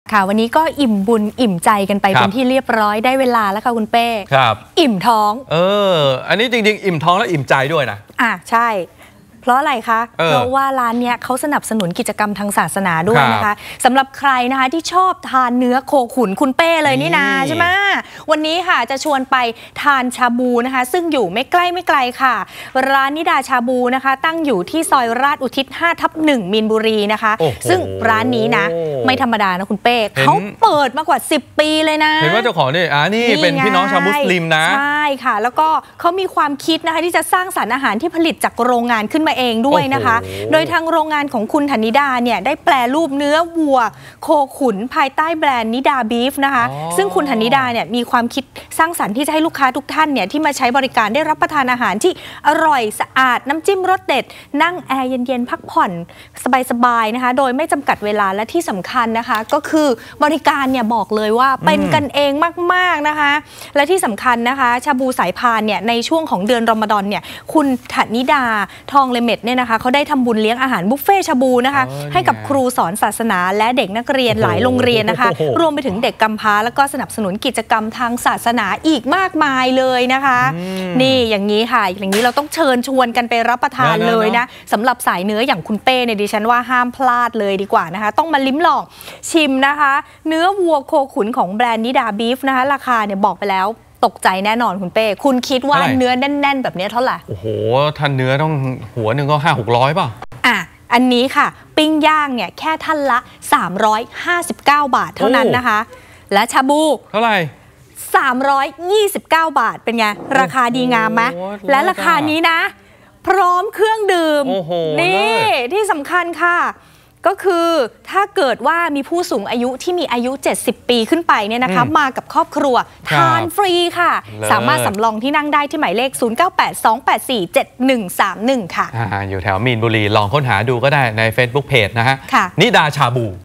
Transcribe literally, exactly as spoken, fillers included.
ค่ะวันนี้ก็อิ่มบุญอิ่มใจกันไปเป็นที่เรียบร้อยได้เวลาแล้วค่ะคุณเป้ครับอิ่มท้องเอออันนี้จริงๆอิ่มท้องและอิ่มใจด้วยนะอ่ะใช่เพราะอะไรคะเเพราะว่าร้านเนี้ยเขาสนับสนุนกิจกรรมทางศาสนาด้วยนะคะสำหรับใครนะคะที่ชอบทานเนื้อโคขุนคุณเป้เลยนี่นาใช่ไหมวันนี้ค่ะจะชวนไปทานชาบูนะคะซึ่งอยู่ไม่ใกล้ไม่ไกลค่ะร้านนิดาชาบูนะคะตั้งอยู่ที่ซอยราชอุทิศห้าทับหนึ่งมีนบุรีนะคะซึ่งร้านนี้นะไม่ธรรมดานะคุณเป้เขาเปิดมากว่าสิบปีเลยนะเห็นว่าเจ้าของนี่อ่านี่เป็นพี่น้องชาวมุสลิมนะใช่ค่ะแล้วก็เขามีความคิดนะคะที่จะสร้างสรรค์อาหารที่ผลิตจากโรงงานขึ้นมาเองด้วยนะคะโดยทางโรงงานของคุณธนิดาเนี่ยได้แปลรูปเนื้อวัวโคขุนภายใต้แบรนด์นิดาบีฟนะคะซึ่งคุณธนิดาเนี่ยมีความคิดสร้างสรรค์ที่จะให้ลูกค้าทุกท่านเนี่ยที่มาใช้บริการได้รับประทานอาหารที่อร่อยสะอาดน้ำจิ้มรสเด็ดนั่งแอร์เย็นๆพักผ่อนสบายๆนะคะโดยไม่จำกัดเวลาและที่สำคัญนะคะก็คือบริการเนี่ยบอกเลยว่าเป็นกันเองมากๆนะคะและที่สำคัญนะคะชาบูสายพานเนี่ยในช่วงของเดือนรอมฎอนเนี่ยคุณธนิดาทองเลเม็ดเนี่ยนะคะเขาได้ทำบุญเลี้ยงอาหารบุฟเฟ่ชาบูนะคะให้กับครูสอนศาสนาและเด็กนักเรียนหลายโรงเรียนนะคะรวมไปถึงเด็กกำพร้าแล้วก็สนับสนุนกิจกรรมทางศาสนาอีกมากมายเลยนะคะนี่อย่างนี้ค่ะอย่างนี้เราต้องเชิญชวนกันไปรับประทานเลยนะสำหรับสายเนื้ออย่างคุณเป้เนี่ยดิฉันว่าห้ามพลาดเลยดีกว่านะคะต้องมาลิ้มลองชิมนะคะเนื้อวัวโคขุนของแบรนด์นิดาบีฟนะคะราคาเนี่ยบอกไปแล้วตกใจแน่นอนคุณเป้คุณคิดว่าเนื้อแน่นๆแบบนี้เท่าไหร่โอ้โหท่านเนื้อต้องหัวหนึ่งก็ห้าหกร้อยป่ะอ่ะอันนี้ค่ะปิ้งย่างเนี่ยแค่ท่านละสามร้อยห้าสิบเก้าบาทเท่านั้นนะคะและชาบูเท่าไหร่สามร้อยยี่สิบเก้าบาทเป็นไงราคาดีงามไหมและราคานี้นะพร้อมเครื่องดื่มนี่ที่สำคัญค่ะก็คือถ้าเกิดว่ามีผู้สูงอายุที่มีอายุเจ็ดสิบปีขึ้นไปเนี่ยนะคะมากับครอบครัวทานฟรีค่ะสามารถสำรองที่นั่งได้ที่หมายเลขศูนย์ เก้า แปด สอง แปด สี่ เจ็ด หนึ่ง สาม หนึ่งค่ะอยู่แถวมีนบุรีลองค้นหาดูก็ได้ใน Facebook Page นะฮะนิดาชาบู